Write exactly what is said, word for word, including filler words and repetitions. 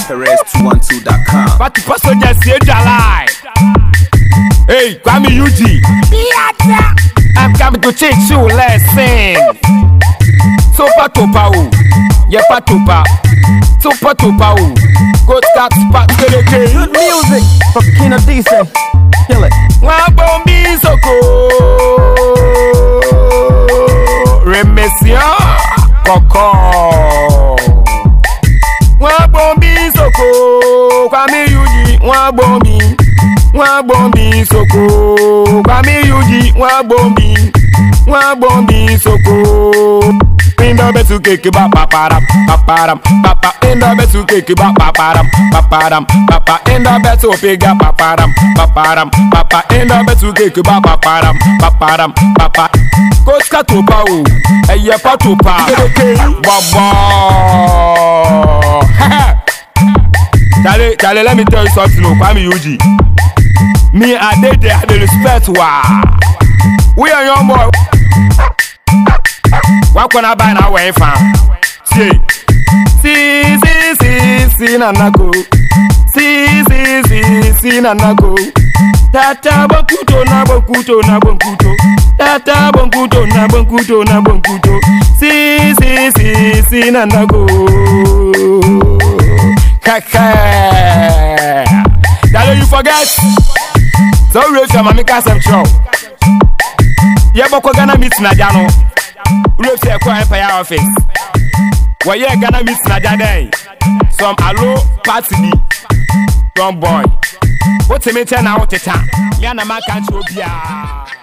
Perez two one two dot com. But the person just say July. Hey, Kuame Eugene. I'm coming to teach you lesson. So Patapaa, yeah Patapaa. So Patapaa, go start spark to the game. Good music from Kino Decent. Kill it. Wabombi soko. Remesia Koko. Wabombi soko. Kuame Eugene. Wabombi. Wabombi soko. Kuame Eugene. Wabombi. Wabombi soko. Inda betu keke ba paparam paparam papa inda betu keke ba paparam paparam papa inda betu pega paparam paparam papa inda betu keke ba paparam paparam papa koska topa o eye Patapaa baba. Charlie, Charlie, let me tell you something. No, Kuame Eugene. Me, I did there, I dey respect wa. We are young boy. What can I buy now? Where from? See, see, see, see, see, nanako. See, see, see, see, nanako. Tata bonkuto na bonkuto na bonkuto. Tata bonkuto na bonkuto na bonkuto. See, see, see, see, nanako. Kaka. That you forget. So raise your mommy cast some show. Yeah, boko Ghana meet Najano. Raise your quiet empire office. Well, yeah, Ghana meet Najada. Some allo party B. Don't boy. What's the matter now? What's the time? Yana man can't show ya.